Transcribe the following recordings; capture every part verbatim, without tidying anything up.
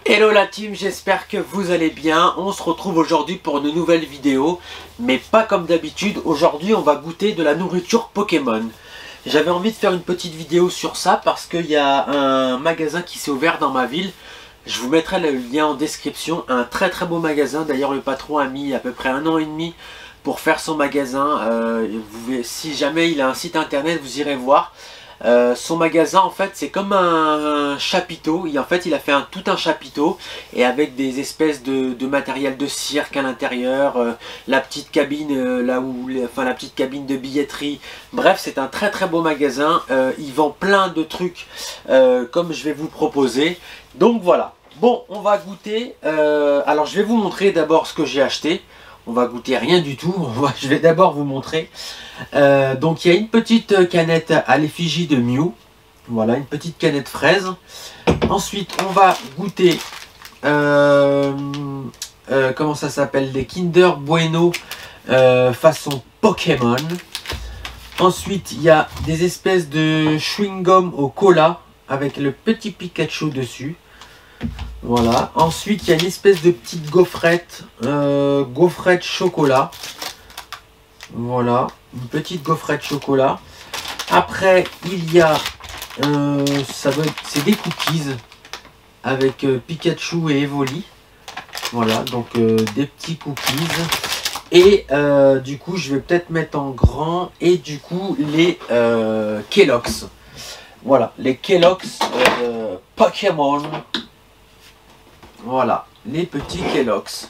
Hello la team, j'espère que vous allez bien. On se retrouve aujourd'hui pour une nouvelle vidéo, mais pas comme d'habitude. Aujourd'hui on va goûter de la nourriture Pokémon. J'avais envie de faire une petite vidéo sur ça parce qu'il y a un magasin qui s'est ouvert dans ma ville. Je vous mettrai le lien en description. Un très très beau magasin. D'ailleurs le patron a mis à peu près un an et demi pour faire son magasin. Euh, vous, si jamais il a un site internet, vous irez voir. Euh, son magasin en fait c'est comme un, un chapiteau. Il, en fait il a fait un, tout un chapiteau et avec des espèces de, de matériel de cirque à l'intérieur, euh, la petite cabine euh, là où, les, enfin la petite cabine de billetterie. Bref, c'est un très très beau magasin. Euh, il vend plein de trucs euh, comme je vais vous proposer. Donc voilà. Bon, on va goûter. Euh, alors je vais vous montrer d'abord ce que j'ai acheté. On va goûter rien du tout. Je vais d'abord vous montrer. Euh, donc il y a une petite canette à l'effigie de Mew. Voilà, une petite canette fraise. Ensuite, on va goûter. Euh, euh, comment ça s'appelle? Des Kinder Bueno euh, façon Pokémon. Ensuite, il y a des espèces de chewing-gum au cola avec le petit Pikachu dessus. Voilà. Ensuite, il y a une espèce de petite gaufrette, euh, gaufrette chocolat. Voilà, une petite gaufrette chocolat. Après, il y a, euh, ça doit être, c'est des cookies avec euh, Pikachu et Evoli. Voilà, donc euh, des petits cookies. Et euh, du coup, je vais peut-être mettre en grand. Et du coup, les euh, Kellogg's. Voilà, les Kellogg's euh, Pokémon. Voilà, les petits Kellogg's.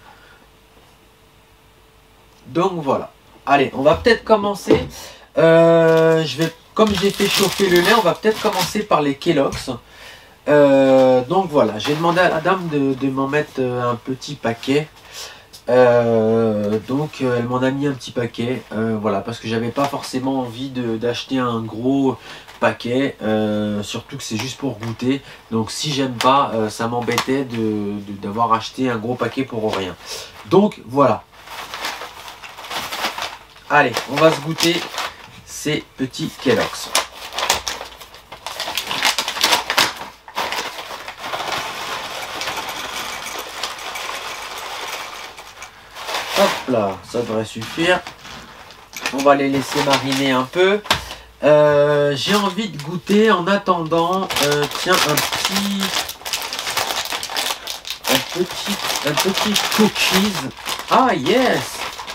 Donc voilà. Allez, on va peut-être commencer. Euh, je vais, comme j'ai fait chauffer le lait, on va peut-être commencer par les Kellogg's. Euh, donc voilà, j'ai demandé à la dame de, de m'en mettre un petit paquet. Euh, donc elle m'en a mis un petit paquet. Euh, voilà, parce que j'avais pas forcément envie d'acheter un gros paquet, euh, surtout que c'est juste pour goûter. Donc si j'aime pas, euh, ça m'embêtait de, de, d'avoir acheté un gros paquet pour rien. Donc voilà. Allez, on va se goûter ces petits Kellogg's. Hop là, ça devrait suffire. On va les laisser mariner un peu. Euh, J'ai envie de goûter en attendant, euh, tiens, un petit, un petit, un petit cookies. Ah yes!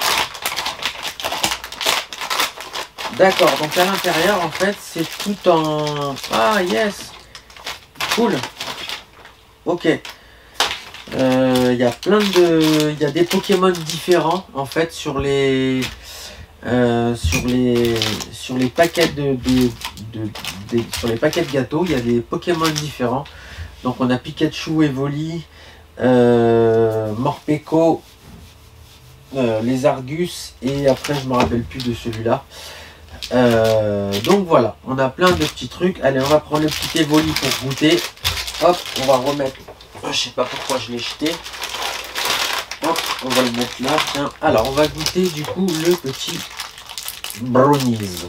D'accord, donc à l'intérieur en fait c'est tout en... Ah yes! Cool! Ok. Il euh, y a plein de... Il y a des Pokémon différents en fait sur les... Euh, sur les... Sur les paquets de... de, de, de sur les paquets de gâteaux, il y a des Pokémon différents. Donc on a Pikachu, Evoli, euh, Morpeko, euh, les Argus et après je me rappelle plus de celui-là. Euh, donc voilà, on a plein de petits trucs. Allez, on va prendre le petit Evoli pour goûter. Hop, on va remettre. Je sais pas pourquoi je l'ai jeté. Hop, on va le mettre là. Tiens. Alors, on va goûter du coup le petit brownies.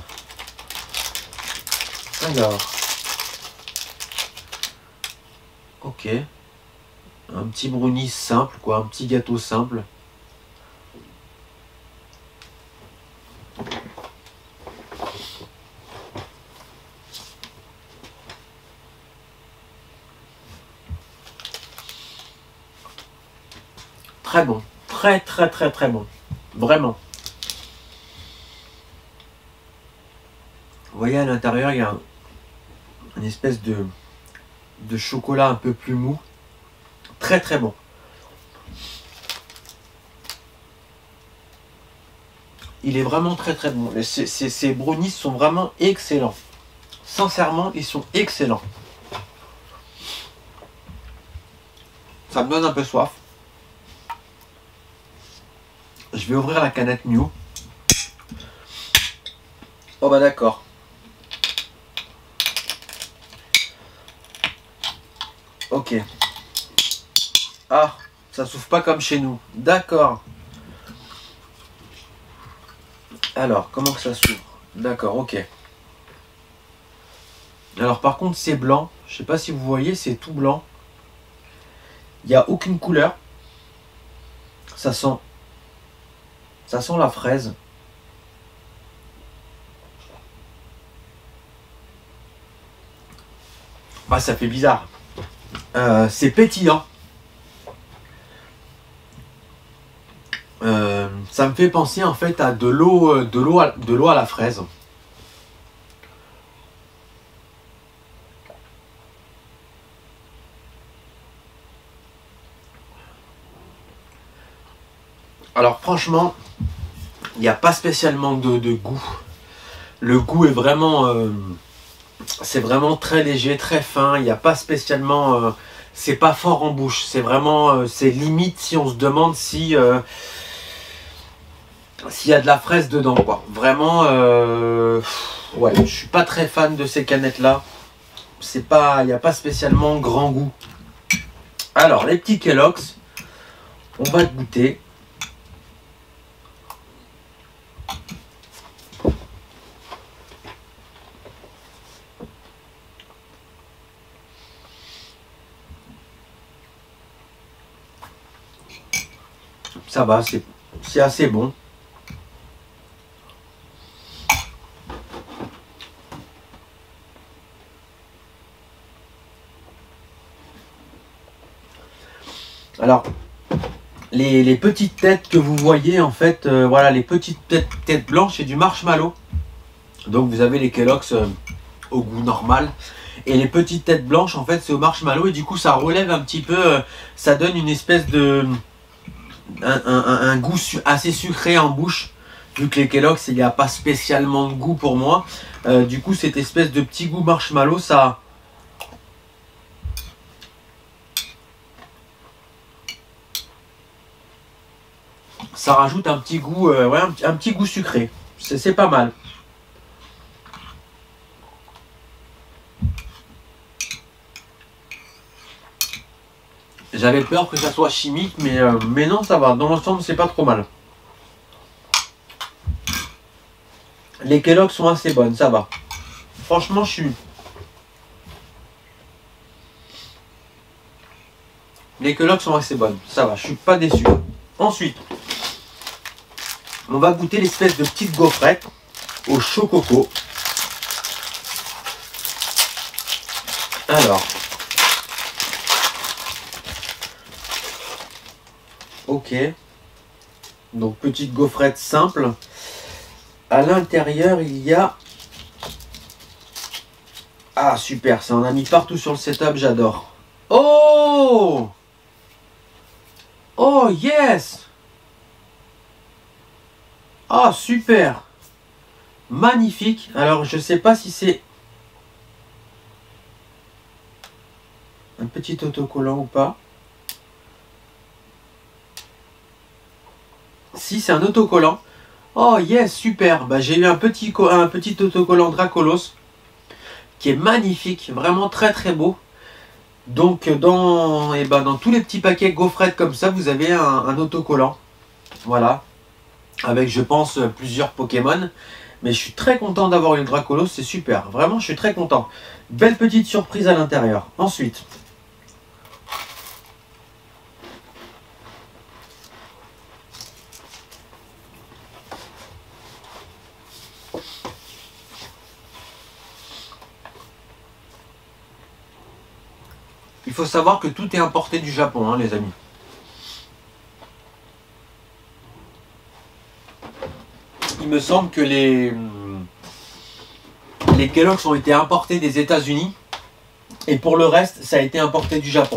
Alors, ok, un petit brownies simple, quoi, un petit gâteau simple. Très bon, très très très très bon, vraiment. Vous voyez à l'intérieur il y a un, une espèce de, de chocolat un peu plus mou, très très bon. Il est vraiment très très bon. Ces, ces, ces brownies sont vraiment excellents. Sincèrement, ils sont excellents. Ça me donne un peu soif. Je vais ouvrir la canette Mew. Oh bah d'accord. Ok. Ah, ça s'ouvre pas comme chez nous. D'accord. Alors, comment que ça s'ouvre? D'accord, ok. Alors par contre c'est blanc. Je sais pas si vous voyez, c'est tout blanc. Il n'y a aucune couleur. Ça sent, ça sent la fraise. Ah, ça fait bizarre. Euh, c'est pétillant. Euh, ça me fait penser en fait à de l'eau, de l'eau, de l'eau à la fraise. Alors franchement, il n'y a pas spécialement de, de goût. Le goût est vraiment, euh, c'est vraiment très léger, très fin. Il n'y a pas spécialement, euh, c'est pas fort en bouche. C'est vraiment, euh, c'est limite si on se demande si euh, s'il y a de la fraise dedans, quoi. Vraiment, euh, ouais, je suis pas très fan de ces canettes là. C'est pas, il n'y a pas spécialement grand goût. Alors les petits Kellogg's, on va goûter. Ça va, c'est assez bon. Alors, les, les petites têtes que vous voyez, en fait, euh, voilà, les petites têtes, têtes blanches, c'est du marshmallow. Donc, vous avez les Kellogg's euh, au goût normal. Et les petites têtes blanches, en fait, c'est au marshmallow. Et du coup, ça relève un petit peu, euh, ça donne une espèce de... Un, un, un goût su assez sucré en bouche. Vu que les Kellogg's, il n'y a pas spécialement de goût pour moi. Euh, du coup, cette espèce de petit goût marshmallow, ça... Ça rajoute un petit goût, euh, ouais, un, un petit goût sucré. C'est pas mal. J'avais peur que ça soit chimique, mais, euh, mais non, ça va. Dans l'ensemble, c'est pas trop mal. Les Kellogg's sont assez bonnes, ça va. Franchement, je suis... Les Kellogg's sont assez bonnes, ça va. Je suis pas déçu. Ensuite, on va goûter l'espèce de petite gaufrette au chococo. Alors... Ok. Donc, petite gaufrette simple. À l'intérieur, il y a... Ah, super. Ça en a mis partout sur le setup. J'adore. Oh! Oh, yes! Ah, super! Magnifique. Alors, je sais pas si c'est... un petit autocollant ou pas. Si, c'est un autocollant. Oh yes, super. Bah, j'ai eu un petit, un petit autocollant Dracolos qui est magnifique, vraiment très très beau. Donc dans, et ben, dans tous les petits paquets gaufrettes comme ça, vous avez un, un autocollant. Voilà. Avec, je pense, plusieurs Pokémon. Mais je suis très content d'avoir eu le Dracolos, c'est super. Vraiment, je suis très content. Belle petite surprise à l'intérieur. Ensuite... Il faut savoir que tout est importé du Japon, hein, les amis. Il me semble que les, les Kellogg's ont été importés des États-Unis. Et pour le reste, ça a été importé du Japon.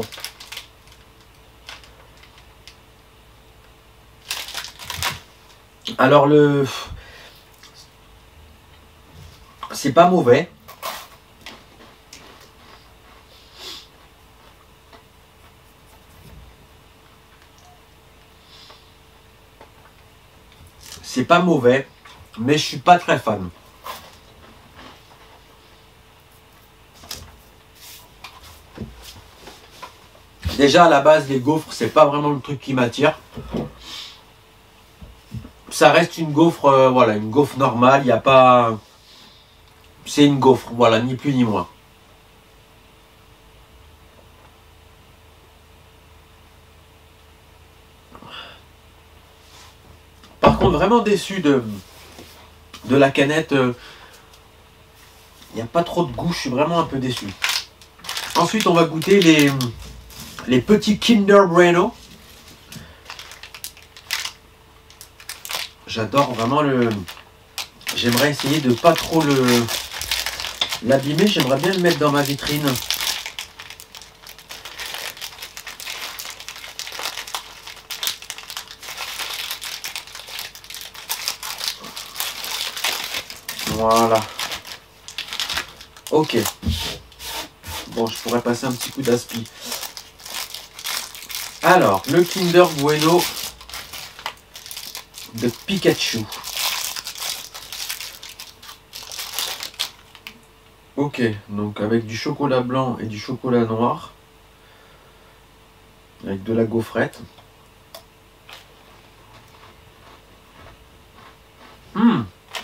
Alors le... c'est pas mauvais. C'est pas mauvais, mais je suis pas très fan. Déjà à la base, les gaufres, c'est pas vraiment le truc qui m'attire. Ça reste une gaufre, euh, voilà, une gaufre normale. Il n'y a pas, c'est une gaufre, voilà, ni plus ni moins. contre, vraiment déçu de, de la canette. Il n'y a pas trop de goût, je suis vraiment un peu déçu. Ensuite, on va goûter les, les petits Kinder Bueno. J'adore vraiment le... J'aimerais essayer de pas trop le l'abîmer. J'aimerais bien le mettre dans ma vitrine. Voilà. Ok. Bon, je pourrais passer un petit coup d'aspi. Alors, le Kinder Bueno de Pikachu. Ok, donc avec du chocolat blanc et du chocolat noir. Avec de la gaufrette. Hum.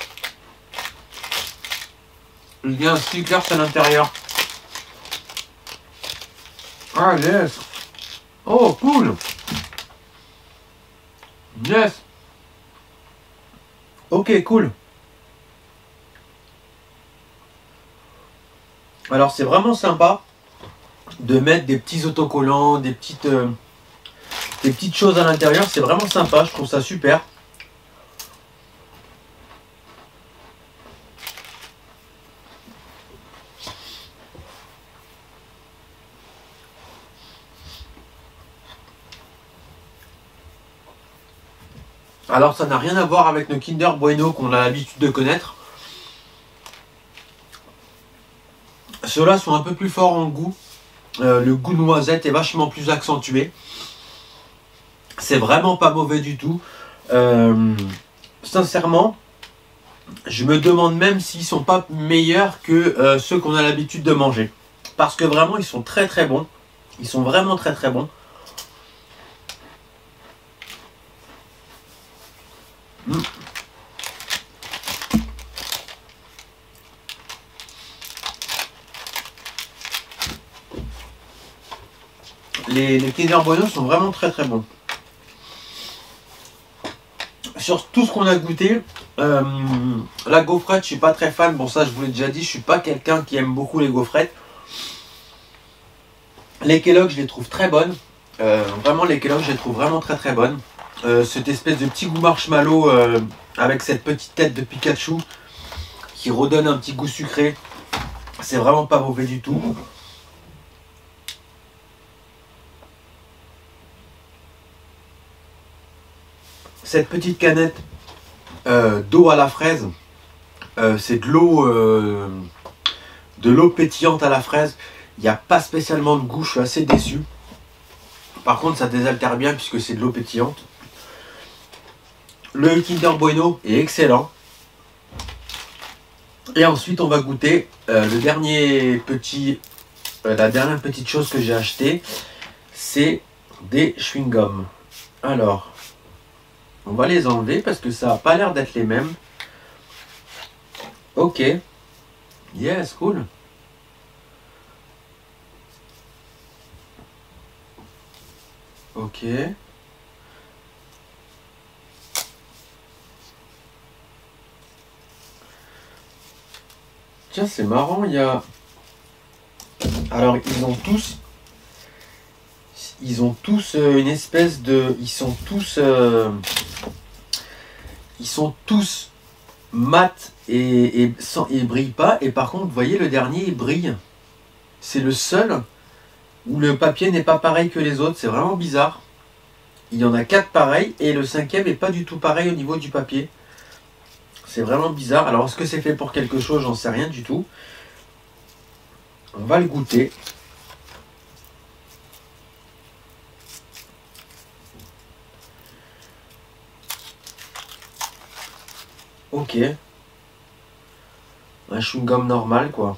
Il y a un Snickers à l'intérieur. Ah yes. Oh cool. Yes. Ok, cool. Alors c'est vraiment sympa de mettre des petits autocollants, des petites, euh, des petites choses à l'intérieur. C'est vraiment sympa, je trouve ça super. Alors ça n'a rien à voir avec nos Kinder Bueno qu'on a l'habitude de connaître. Ceux-là sont un peu plus forts en goût. Euh, le goût noisette est vachement plus accentué. C'est vraiment pas mauvais du tout. Euh, sincèrement, je me demande même s'ils sont pas meilleurs que euh, ceux qu'on a l'habitude de manger. Parce que vraiment, ils sont très très bons. Ils sont vraiment très très bons. Mmh. Les, les Kinder Bueno sont vraiment très très bons. Sur tout ce qu'on a goûté, euh, la gaufrette, je suis pas très fan. Bon, ça, je vous l'ai déjà dit, je suis pas quelqu'un qui aime beaucoup les gaufrettes. Les Kellogg, je les trouve très bonnes. Euh, vraiment, les Kellogg, je les trouve vraiment très très bonnes. Euh, cette espèce de petit goût marshmallow euh, avec cette petite tête de Pikachu qui redonne un petit goût sucré. C'est vraiment pas mauvais du tout. Cette petite canette euh, d'eau à la fraise, euh, c'est de l'eau euh, de l'eau pétillante à la fraise. Il n'y a pas spécialement de goût, je suis assez déçu. Par contre, ça désaltère bien puisque c'est de l'eau pétillante. Le Kinder Bueno est excellent. Et ensuite, on va goûter euh, le dernier petit, euh, la dernière petite chose que j'ai acheté, c'est des chewing-gums. Alors, on va les enlever parce que ça n'a pas l'air d'être les mêmes. Ok. Yes, cool. Ok. Tiens, c'est marrant, il y a... Alors, ils ont tous... Ils ont tous euh, une espèce de... Ils sont tous... Euh... Ils sont tous mat et, et, sans, et brillent pas. Et par contre, vous voyez, le dernier, il brille. C'est le seul où le papier n'est pas pareil que les autres. C'est vraiment bizarre. Il y en a quatre pareils et le cinquième n'est pas du tout pareil au niveau du papier. C'est vraiment bizarre. Alors, est-ce que c'est fait pour quelque chose? J'en sais rien du tout. On va le goûter. Ok. Un chewing-gum normal, quoi.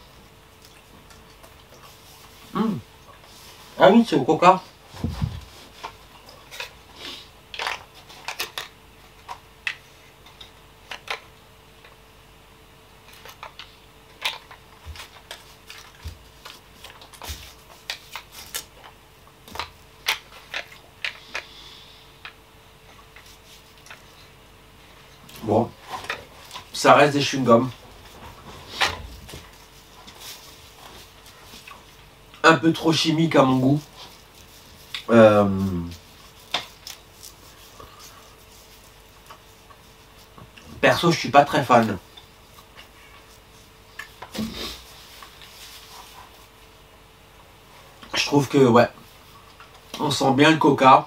Mmh. Ah oui, c'est au coca. Bon, ça reste des chewing-gums. Un peu trop chimique à mon goût. Euh... Perso, je suis pas très fan. Je trouve que, ouais, on sent bien le coca.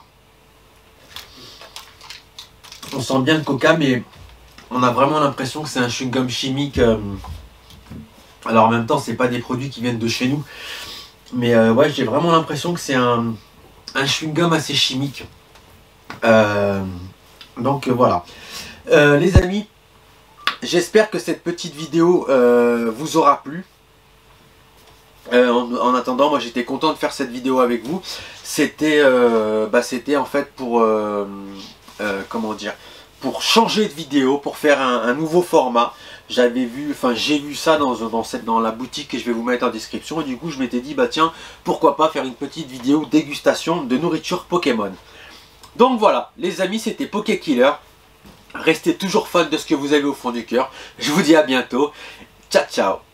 On sent bien le coca, mais on a vraiment l'impression que c'est un chewing-gum chimique. Euh... Alors en même temps, c'est pas des produits qui viennent de chez nous. Mais euh, ouais, j'ai vraiment l'impression que c'est un, un chewing-gum assez chimique. Euh... Donc euh, voilà. Euh, les amis, j'espère que cette petite vidéo euh, vous aura plu. Euh, en, en attendant, moi j'étais content de faire cette vidéo avec vous. C'était euh, bah, c'était en fait pour euh, euh, comment dire, pour changer de vidéo, pour faire un, un nouveau format. J'avais vu, enfin j'ai vu ça dans, dans, cette, dans la boutique que je vais vous mettre en description. Et du coup je m'étais dit, bah tiens, pourquoi pas faire une petite vidéo dégustation de nourriture Pokémon. Donc voilà, les amis, c'était Pokékiller. Restez toujours fans de ce que vous avez au fond du cœur. Je vous dis à bientôt. Ciao, ciao.